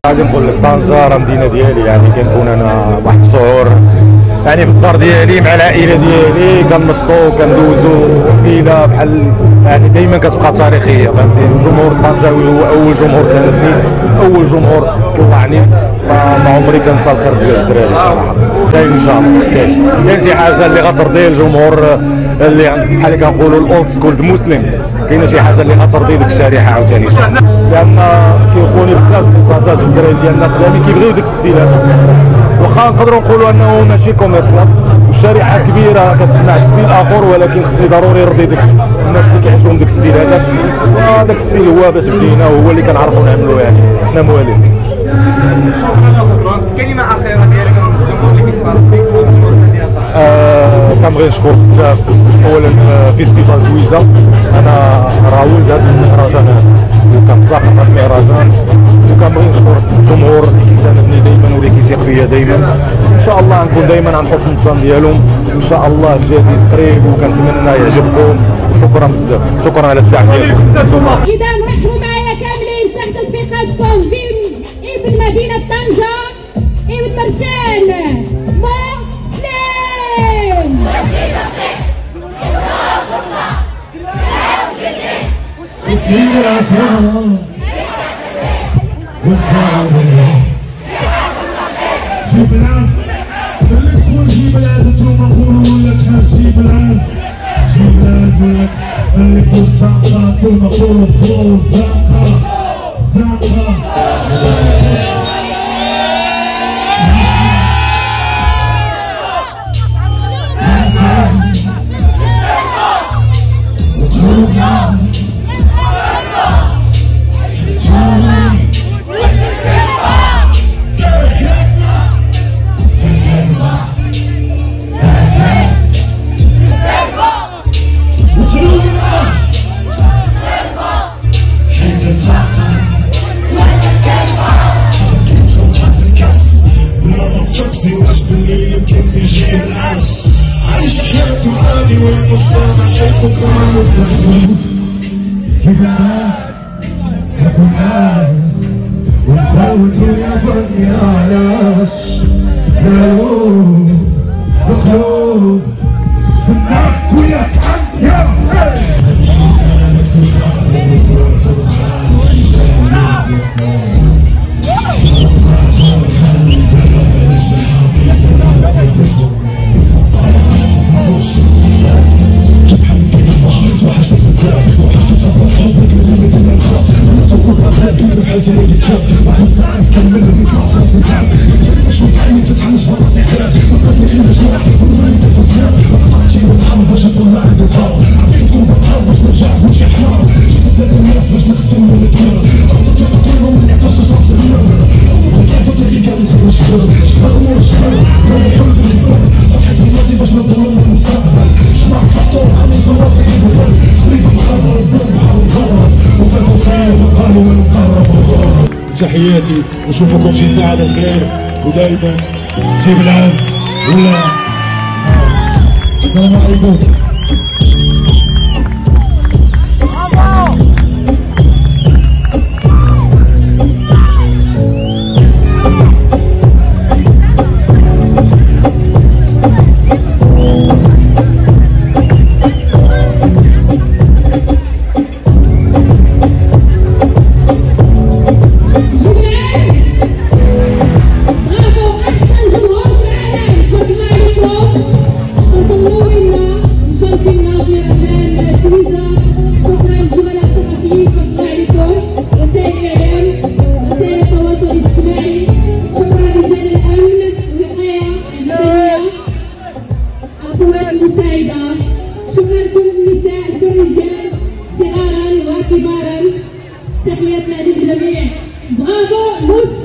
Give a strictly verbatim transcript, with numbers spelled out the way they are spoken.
غادي نقول لك طنجة راه مدينه ديالي، يعني كنكون انا واحد الشهور يعني في الدار ديالي مع العائله ديالي كنشطو كندوزو ليله بحال يعني دائما كتبقى تاريخيه فهمتي. الجمهور الطنجاوي هو اول جمهور ساندني، اول جمهور طلعني، فما عمري كنسى الخير ديال الدراري صراحه. كاين ان شاء الله كاين كاين شي حاجه اللي غترضي الجمهور اللي بحال كنقولوا الاولد سكول المسلم، كاينه شي حاجه اللي غترضي ديك الشريحه عاوتاني، لان كيوصلوني بزاف الميساجات الدراري ديالنا قدامي كيبغيو ديك الستيل هذا، واخا نقدروا نقولوا انه ماشي كوميرسيال والشريحه كبيره كتسمع ستيل اخر، ولكن خصني ضروري يرضي ديك الناس اللي كيعجبهم ديك الستيل هذاك، وهذاك الستيل هو باش بدينا وهو اللي كنعرفوا نعملوا يعني حنا موالين. كلمه اخيره ديالك للجمهور اللي كيتفرج فيك في الجمهور ديال آه كنبغي نشكر بزاف اولا فيستيفال زويزه، انا راه ولد هذا المهرجان هذا وكنفتخر بهذا المهرجان، وكنبغي نشكر الجمهور اللي كيساندني دائما واللي كيثيق فيا دائما. ان شاء الله نكون دائما عند حسن الظن ديالهم، وان شاء الله الجديد قريب وكنتمنى يعجبكم، وشكرا بزاف، شكرا على الدعم ديالكم. اذا رحبوا معايا كاملين تحت تصفيقاتكم ابن مدينه طنجه ابن مرشان مسلم. جيب العز خليك تقول جيب العز، انتوما نقولوا ولا كان جيب العز، جيب العز اللي يقول زنقه انتوما قولوا فلو زنقه زنقه. عايش حياته عادي والمجتمع شايفه كمان مفتوح. كيف الناس تاكل ناس ونساوي الدنيا فني علاش مقلوب مقلوب الناس ويا تحنيا. تحياتي ونشوفكم في ساعة الخير، ودائما جيب العز ولا السلام عليكم. شكرا لكل النساء لكل الرجال صغارا وكبارا، تحياتنا للجميع. برافو.